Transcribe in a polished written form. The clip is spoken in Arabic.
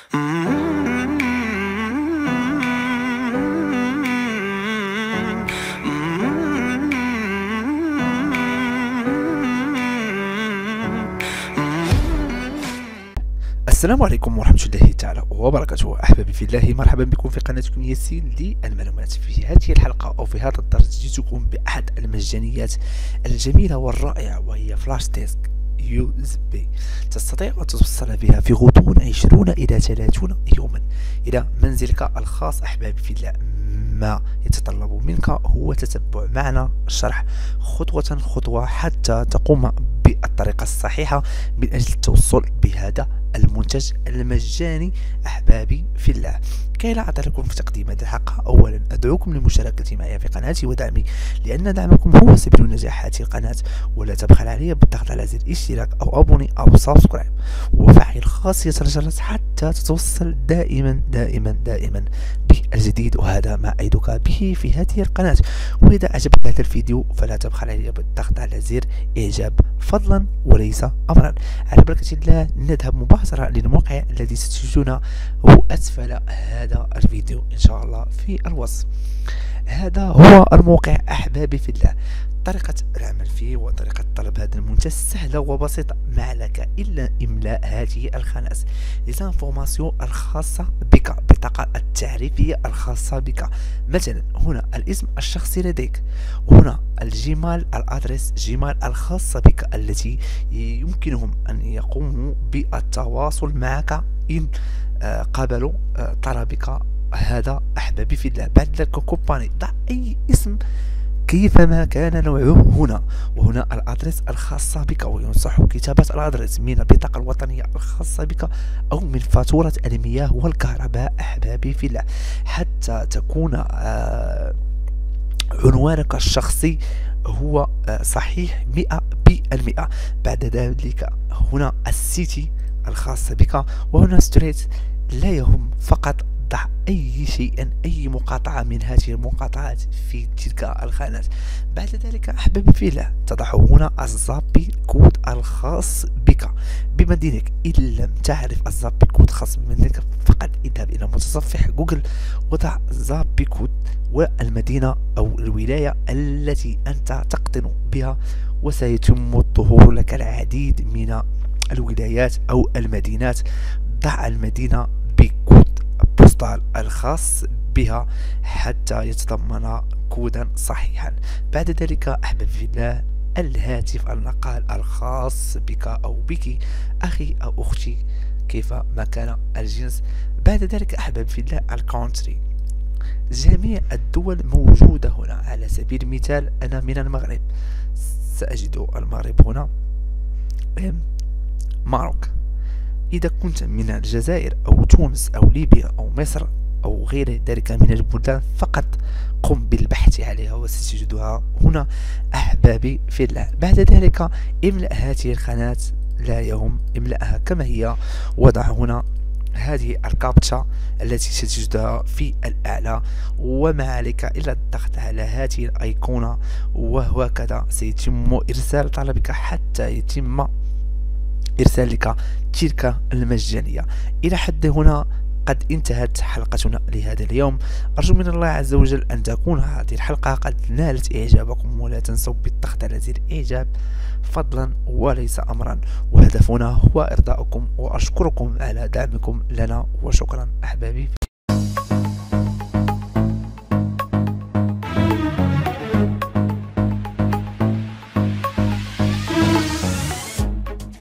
السلام عليكم ورحمة الله تعالى وبركاته. أحبابي في الله، مرحبا بكم في قناتكم ياسين للمعلومات. في هذه الحلقة أو في هذا الدرس جئتكم بأحد المجانيات الجميلة والرائعة، وهي فلاش ديسك USB. تستطيع أن توصل بها في غضون 20 إلى 30 يوما إلى منزلك الخاص. أحبابي في الله، ما يتطلب منك هو تتبع معنا الشرح خطوة خطوة حتى تقوم بالطريقة الصحيحة من أجل التوصل بهذا المنتج المجاني. أحبابي في الله، كي لا أطيلكم في تقديم هذه الحلقة، أولا أدعوكم للمشاركة معي في قناتي ودعمي، لأن دعمكم هو سبيل نجاح هذه القناة. ولا تبخل علي بالضغط على زر اشتراك أو أبوني أو سبسكرايب، وفعل خاصية الجرس حتى تتوصل دائما دائما دائما بالجديد، وهذا ما أعدك به في هذه القناة. وإذا أعجبك هذا الفيديو فلا تبخل علي بالضغط على زر إعجاب، فضلا وليس أمرا. على بركة الله نذهب مباشرة للموقع الذي ستجدونه أسفل هذا الفيديو إن شاء الله في الوصف. هذا هو الموقع أحبابي في الله. طريقة العمل فيه وطريقة طلب هذا المنتج سهلة وبسيطة، ما لك إلا إملاء هذه الخانات: ليزانفورماسيون الخاصة بك، البطاقة التعريفية الخاصة بك، مثلا هنا الاسم الشخصي لديك، هنا الجيميل، الأدريس جيميل الخاصة بك التي يمكنهم أن يقوموا بالتواصل معك إن قابلوا طلبك هذا. أحبابي في الله، بعد ذلك كومباني، ضع أي اسم كيفما كان نوعه هنا، وهنا الأدريس الخاصة بك، وينصح كتابة الأدريس من البطاقة الوطنية الخاصة بك أو من فاتورة المياه والكهرباء. أحبابي في الله، حتى تكون عنوانك الشخصي هو صحيح 100%. بعد ذلك هنا السيتي الخاصة بك، وهنا ستريت. لا يهم، فقط ضع أي شيء، أي مقاطعة من هذه المقاطعات في تلك الخانات. بعد ذلك أحبابي في الله، تضع هنا الزابي كود الخاص بك بمدينتك. إن لم تعرف الزابي كود الخاص بمدينتك، فقط اذهب إلى متصفح جوجل وضع زابي كود والمدينة أو الولاية التي أنت تقطن بها، وسيتم الظهور لك العديد من الولايات أو المدينات. ضع المدينة بكود بوستال الخاص بها حتى يتضمن كودا صحيحا. بعد ذلك أحبب في الله، الهاتف النقال الخاص بك أو بك، أخي أو أختي كيف ما كان الجنس. بعد ذلك أحبب في الله، الكونتري، جميع الدول موجودة هنا. على سبيل المثال أنا من المغرب، سأجد المغرب هنا، ماروك. إذا كنت من الجزائر أو تونس أو ليبيا أو مصر أو غير ذلك من البلدان، فقط قم بالبحث عليها وستجدها هنا. أحبابي في الله، بعد ذلك املأ هذه الخانات، لا يهم، املأها كما هي، وضع هنا هذه الكابتشا التي ستجدها في الأعلى، وما عليك إلا الضغط على هذه الأيقونة، وهكذا سيتم إرسال طلبك حتى يتم إرسال لك تلك المجانية. إلى حد هنا قد انتهت حلقتنا لهذا اليوم. أرجو من الله عز وجل أن تكون هذه الحلقة قد نالت إعجابكم، ولا تنسوا بالضغط على زر إعجاب، فضلا وليس أمرا. وهدفنا هو إرضاؤكم، وأشكركم على دعمكم لنا، وشكرا أحبابي.